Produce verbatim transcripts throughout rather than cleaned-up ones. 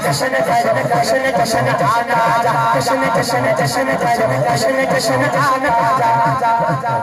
जशन कर जशन जशन आका जा जशन जशन जशन कर जशन जशन आका जा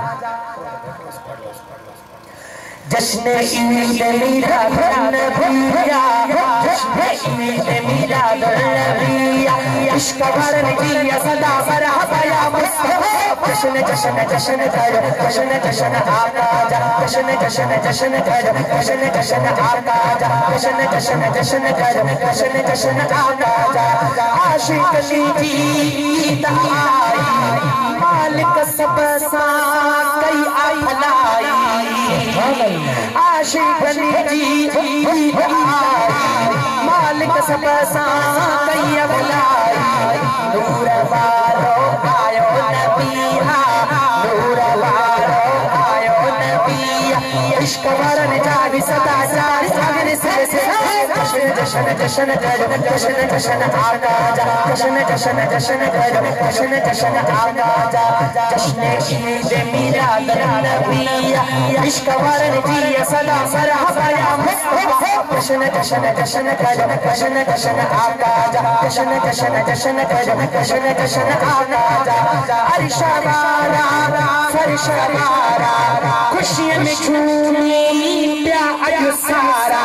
जश्न ईद मिलाद नबिया जश्न ईद मिलाद नबिया इश्क भरन जिया सदा मरहबा या मुस्तफा जश्न जश्न जश्न कर जश्न जश्न आका जा जश्न जश्न जश्न कर जश्न जश्न आका जा जश्न जश्न जश्न कर जश्न जश्न आका जा आशिक की ईद आई मालिक सब सा कई अफलाई आशिकनी जी ईद आई मालिक सब सा कई अफलाई नूर वालो आयो नबिया नूर वालो आयो नबिया इश्क वरन जावी सदा जारी अगर से जशन जशन जशन कर जशन जशन आका जा जशन जशन जशन कर जशन जशन आका जा जश्न ईद मिलाद नबिया इश्क वरन जिया सदा मरहबा या मुस्तफा जशन जशन जशन कर जशन जशन आका जा जशन जशन जशन कर जशन जशन आका जा अर्शा वाला फर्शा वाला खुशियों में झूमी प्यार सारा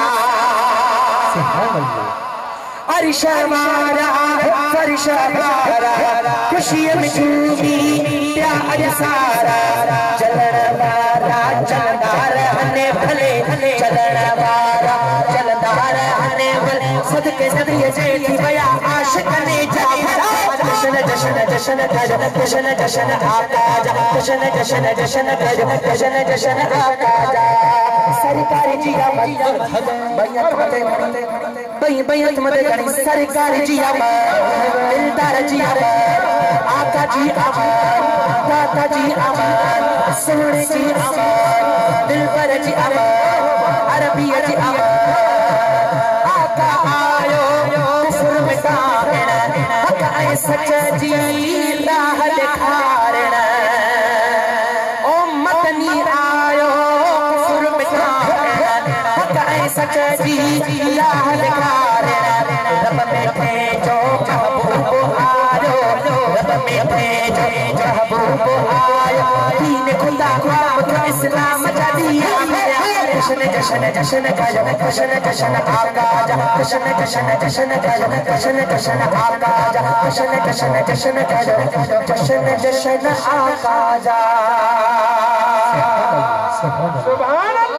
अर्शा वाला फर्शा वाला खुशियों में झूमी प्यार सारा चलन वाला चलदार हने भले चलन वाला चलदार हने भले सदके सदिए जेठी बया आशिक ने जा जशन जशन जशन कर जशन जशन आका जा जशन जशन जशन कर जशन जशन आका जा सरकारी जी आमद बैयत मते बई बैयत मते गणी सरकारी जी आमद दिलदार जी आमद आका जी आमद दाता जी आमद सोने जी आमद दिलबर जी आमद अरबी जी आमद आका आयो कुफर मिटाण हक ऐ सच जी राह दिखारण ओ मदनी आयो कुफर मिटाण हक ऐ सच जी राह दिखारण रब में भेजो महबूब आयो रब में भेजो महबूब आयो दीन खुदा ख्वाब का इस्लाम जदिया जशन जशन जशन कर जशन जशन आका जा जशन जशन जशन कर जशन जशन आका जा जशन जशन जशन कर जशन जशन आका जा सुभान अल्लाह।